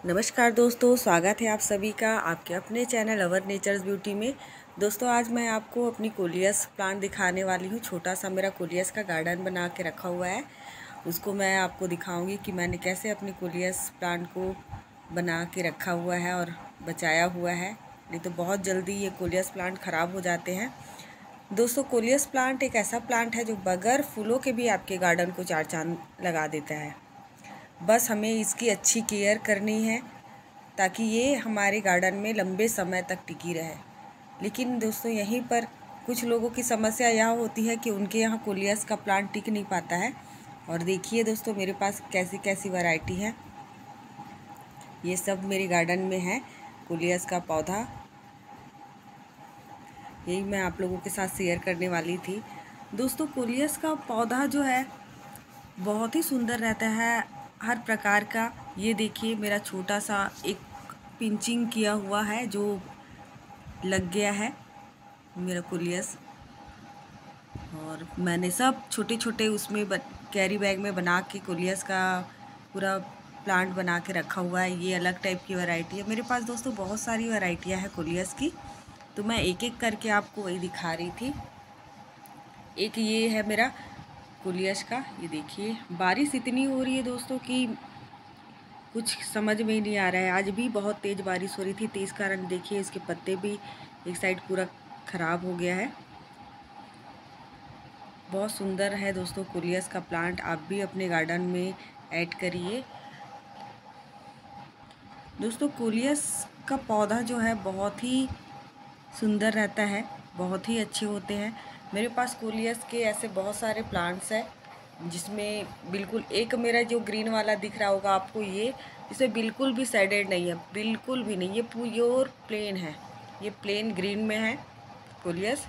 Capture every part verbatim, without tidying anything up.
नमस्कार दोस्तों, स्वागत है आप सभी का आपके अपने चैनल अवर नेचर्स ब्यूटी में। दोस्तों आज मैं आपको अपनी कोलियस प्लांट दिखाने वाली हूँ। छोटा सा मेरा कोलियस का गार्डन बना के रखा हुआ है, उसको मैं आपको दिखाऊंगी कि मैंने कैसे अपनी कोलियस प्लांट को बना के रखा हुआ है और बचाया हुआ है। नहीं तो बहुत जल्दी ये कोलियस प्लांट ख़राब हो जाते हैं। दोस्तों कोलियस प्लांट एक ऐसा प्लांट है जो बगैर फूलों के भी आपके गार्डन को चार चांद लगा देता है। बस हमें इसकी अच्छी केयर करनी है ताकि ये हमारे गार्डन में लंबे समय तक टिकी रहे। लेकिन दोस्तों यहीं पर कुछ लोगों की समस्या यह होती है कि उनके यहाँ कोलियस का प्लांट टिक नहीं पाता है। और देखिए दोस्तों मेरे पास कैसी कैसी वैरायटी है, ये सब मेरे गार्डन में है कोलियस का पौधा। यही मैं आप लोगों के साथ शेयर करने वाली थी। दोस्तों कोलियस का पौधा जो है बहुत ही सुंदर रहता है हर प्रकार का। ये देखिए मेरा छोटा सा एक पिंचिंग किया हुआ है जो लग गया है मेरा कोलियस, और मैंने सब छोटे छोटे उसमें कैरी बैग में बना के कोलियस का पूरा प्लांट बना के रखा हुआ है। ये अलग टाइप की वैरायटी है। मेरे पास दोस्तों बहुत सारी वैरायटियां हैं कोलियस की, तो मैं एक एक करके आपको वही दिखा रही थी। एक ये है मेरा कोलियस का, ये देखिए बारिश इतनी हो रही है दोस्तों कि कुछ समझ में ही नहीं आ रहा है। आज भी बहुत तेज़ बारिश हो रही थी, तो इस कारण देखिए इसके पत्ते भी एक साइड पूरा ख़राब हो गया है। बहुत सुंदर है दोस्तों कोलियस का प्लांट, आप भी अपने गार्डन में ऐड करिए। दोस्तों कोलियस का पौधा जो है बहुत ही सुंदर रहता है, बहुत ही अच्छे होते हैं। मेरे पास कोलियस के ऐसे बहुत सारे प्लांट्स हैं जिसमें बिल्कुल एक मेरा जो ग्रीन वाला दिख रहा होगा आपको, ये इसमें बिल्कुल भी शेडेड नहीं है, बिल्कुल भी नहीं। ये प्योर प्लेन है, ये प्लेन ग्रीन में है कोलियस।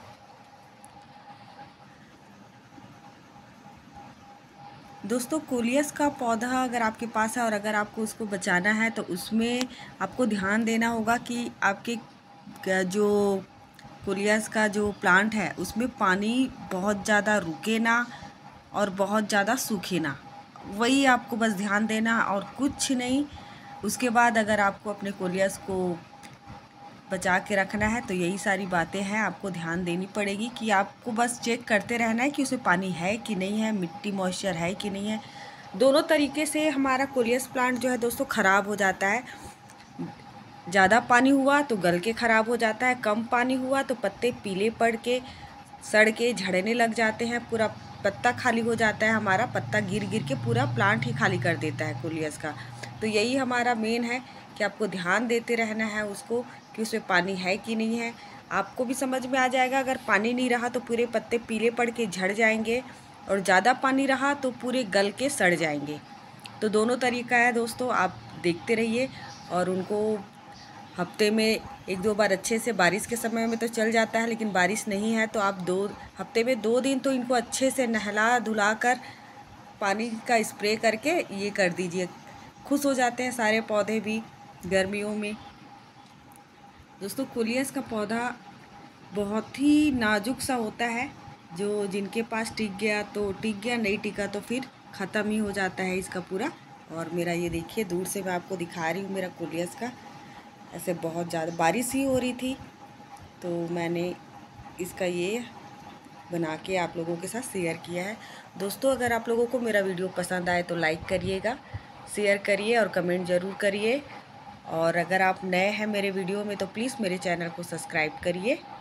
दोस्तों कोलियस का पौधा अगर आपके पास है और अगर आपको उसको बचाना है तो उसमें आपको ध्यान देना होगा कि आपके जो कोलियस का जो प्लांट है उसमें पानी बहुत ज़्यादा रुके ना और बहुत ज़्यादा सूखे ना, वही आपको बस ध्यान देना और कुछ नहीं। उसके बाद अगर आपको अपने कोलियस को बचा के रखना है तो यही सारी बातें हैं आपको ध्यान देनी पड़ेगी कि आपको बस चेक करते रहना है कि उसमें पानी है कि नहीं है, मिट्टी मॉइस्चर है कि नहीं है। दोनों तरीके से हमारा कोलियस प्लांट जो है दोस्तों ख़राब हो जाता है। ज़्यादा पानी हुआ तो गल के ख़राब हो जाता है, कम पानी हुआ तो पत्ते पीले पड़ के सड़ के झड़ने लग जाते हैं, पूरा पत्ता खाली हो जाता है। हमारा पत्ता गिर गिर के पूरा प्लांट ही खाली कर देता है कोलियस का। तो यही हमारा मेन है कि आपको ध्यान देते रहना है उसको कि उसमें पानी है कि नहीं है। आपको भी समझ में आ जाएगा, अगर पानी नहीं रहा तो पूरे पत्ते पीले पड़ के झड़ जाएंगे और ज़्यादा पानी रहा तो पूरे गल के सड़ जाएंगे। तो दोनों तरीका है दोस्तों, आप देखते रहिए। और उनको हफ्ते में एक दो बार अच्छे से, बारिश के समय में तो चल जाता है लेकिन बारिश नहीं है तो आप दो हफ्ते में दो दिन तो इनको अच्छे से नहला धुला कर पानी का स्प्रे करके ये कर दीजिए। खुश हो जाते हैं सारे पौधे भी गर्मियों में। दोस्तों कोलियस का पौधा बहुत ही नाजुक सा होता है, जो जिनके पास टिक गया तो टिक गया, नहीं टिका तो फिर ख़त्म ही हो जाता है इसका पूरा। और मेरा ये देखिए दूर से मैं आपको दिखा रही हूँ मेरा कोलियस का, ऐसे बहुत ज़्यादा बारिश ही हो रही थी तो मैंने इसका ये बना के आप लोगों के साथ शेयर किया है। दोस्तों अगर आप लोगों को मेरा वीडियो पसंद आए तो लाइक करिएगा, शेयर करिए और कमेंट ज़रूर करिए। और अगर आप नए हैं मेरे वीडियो में तो प्लीज़ मेरे चैनल को सब्सक्राइब करिए।